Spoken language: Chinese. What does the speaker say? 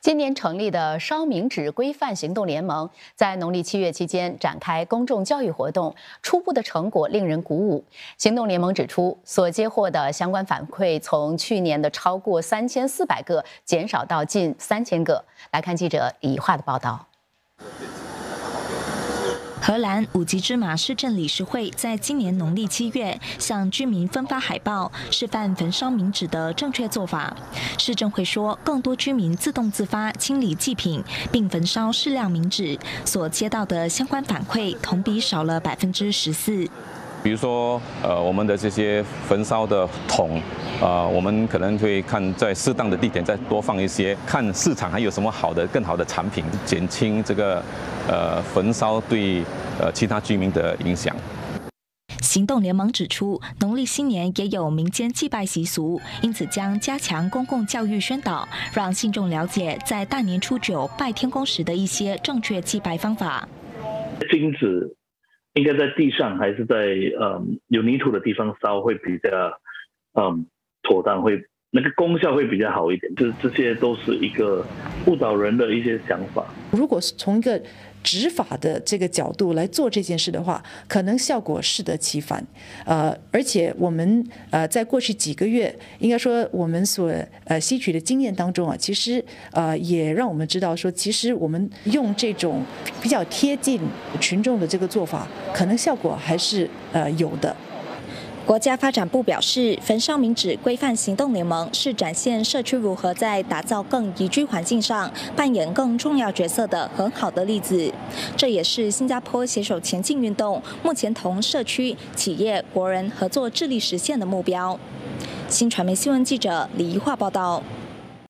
今年成立的烧冥纸规范行动联盟，在农历7月期间展开公众教育活动，初步的成果令人鼓舞。行动联盟指出，所接获的相关反馈从去年的超过3400个减少到近3000个。来看记者李化的报道。 荷兰五级芝麻市政理事会在今年农历7月向居民分发海报，示范焚烧冥纸的正确做法。市政会说，更多居民自动自发清理祭品，并焚烧适量冥纸，所接到的相关反馈同比少了14%。 比如说，我们的这些焚烧的桶，我们可能会看在适当的地点再多放一些，看市场还有什么更好的产品，减轻这个焚烧对其他居民的影响。 行动联盟指出，农历新年也有民间祭拜习俗，因此将加强公共教育宣导，让信众了解在大年初9拜天公时的一些正确祭拜方法。 金纸应该在地上还是在有泥土的地方烧会比较妥当，会那个功效会比较好一点。这些都是一个误导人的一些想法。 如果从一个执法的这个角度来做这件事的话，可能效果适得其反。而且我们在过去几个月，应该说我们所吸取的经验当中啊，其实也让我们知道说，其实我们用这种比较贴近群众的这个做法，可能效果还是有的。 国家发展部表示，焚烧冥纸规范行动联盟是展现社区如何在打造更宜居环境上扮演更重要角色的很好的例子。这也是新加坡携手前进运动目前同社区、企业、国人合作致力实现的目标。新传媒新闻记者李怡桦报道。